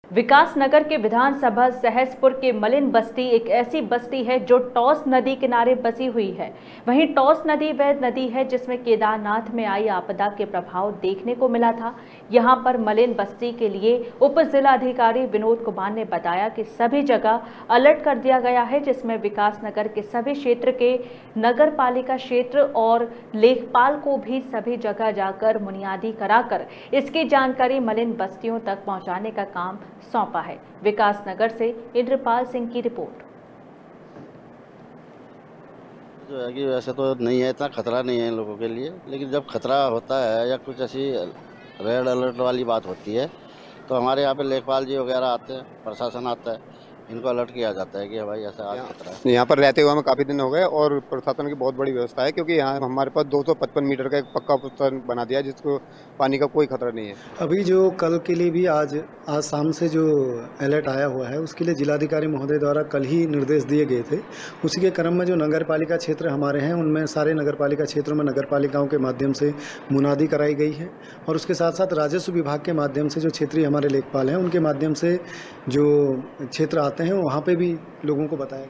विकासनगर के विधानसभा सहसपुर के मलिन बस्ती एक ऐसी बस्ती है जो टॉस नदी किनारे बसी हुई है। वहीं टॉस नदी वह नदी है जिसमें केदारनाथ में आई आपदा के प्रभाव देखने को मिला था। यहां पर मलिन बस्ती के लिए उप जिलाधिकारी विनोद कुमार ने बताया कि सभी जगह अलर्ट कर दिया गया है, जिसमें विकासनगर के सभी क्षेत्र के नगर पालिका क्षेत्र और लेखपाल को भी सभी जगह जाकर बुनियादी कराकर इसकी जानकारी मलिन बस्तियों तक पहुंचाने का काम सौंपा है। विकासनगर से इंद्रपाल सिंह की रिपोर्ट। जो है कि वैसे तो नहीं है, इतना खतरा नहीं है इन लोगों के लिए, लेकिन जब खतरा होता है या कुछ ऐसी रेड अलर्ट वाली बात होती है तो हमारे यहाँ पे लेखपाल जी वगैरह आते हैं, प्रशासन आता है, इनको अलर्ट किया जाता है कि भाई ऐसा आज खतरा है। यहाँ पर रहते हुए हमें काफ़ी दिन हो गए और प्रशासन की बहुत बड़ी व्यवस्था है, क्योंकि यहाँ हमारे पास 255 मीटर का एक पक्का पुस्तक बना दिया जिसको पानी का कोई खतरा नहीं है। अभी जो कल के लिए भी आज शाम से जो अलर्ट आया हुआ है उसके लिए जिलाधिकारी महोदय द्वारा कल ही निर्देश दिए गए थे। उसी के क्रम में जो नगर पालिका क्षेत्र हमारे हैं उनमें सारे नगर पालिका क्षेत्रों में नगर पालिकाओं के माध्यम से मुनादी कराई गई है और उसके साथ साथ राजस्व विभाग के माध्यम से जो क्षेत्रीय हमारे लेखपाल हैं उनके माध्यम से जो क्षेत्र आते हैं वहाँ पे भी लोगों को बताया